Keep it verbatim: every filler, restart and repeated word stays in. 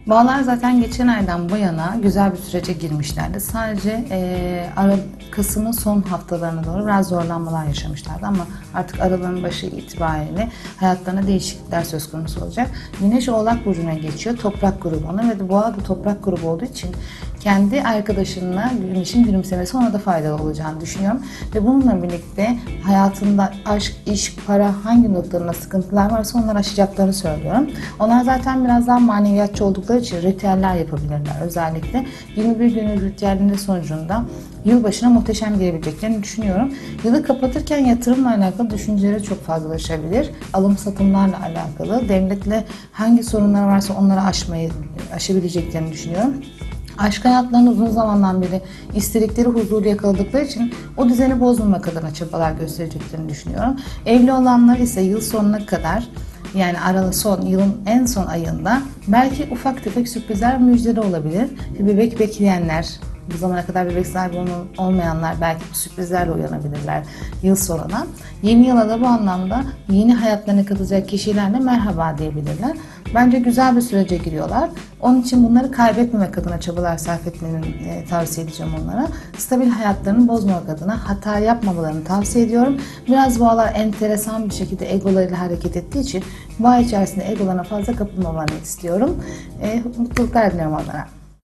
Boğalar zaten geçen aydan bu yana güzel bir sürece girmişlerdi. Sadece e, Ara, Kasım'ın son haftalarına doğru biraz zorlanmalar yaşamışlardı ama artık Aralık'ın başı itibariyle hayatlarına değişiklikler söz konusu olacak. Güneş Oğlak Burcu'na geçiyor, toprak grubuna ve de Boğa da toprak grubu olduğu için kendi arkadaşınla Güneş'in gülümsemesi ona da faydalı olacağını düşünüyorum. Ve bununla birlikte hayatında aşk, iş, para hangi noktalarında sıkıntılar varsa onları aşacaklarını söylüyorum. Onlar zaten biraz daha maneviyatçı oldukları için ritüeller yapabilirler. Özellikle yirmi bir günlük ritüelinin sonucunda yılbaşına muhteşem gelebileceklerini düşünüyorum. Yılı kapatırken yatırımla alakalı düşünceleri çok fazlalaşabilir. Alım satımlarla alakalı, devletle hangi sorunlar varsa onları aşmayı, aşabileceklerini düşünüyorum. Aşk hayatlarını uzun zamandan beri istedikleri huzuru yakaladıkları için o düzeni bozmamak adına çabalar göstereceklerini düşünüyorum. Evli olanlar ise yıl sonuna kadar, yani Aralık son yılın en son ayında belki ufak tefek sürprizler, müjdeleri olabilir. Bebek bekleyenler, bu zamana kadar bebek sahibi olmayanlar belki bu sürprizlerle uyanabilirler yıl sonuna. Yeni yıla da bu anlamda yeni hayatlarına katılacak kişilerle merhaba diyebilirler. Bence güzel bir sürece giriyorlar. Onun için bunları kaybetmemek adına çabalar sarf etmeni e, tavsiye edeceğim onlara. Stabil hayatlarını bozmamak adına hata yapmamalarını tavsiye ediyorum. Biraz boğalar enteresan bir şekilde egolarıyla hareket ettiği için boğa içerisinde egolarına fazla kapılmamalarını istiyorum. E, mutluluklar diliyorum onlara.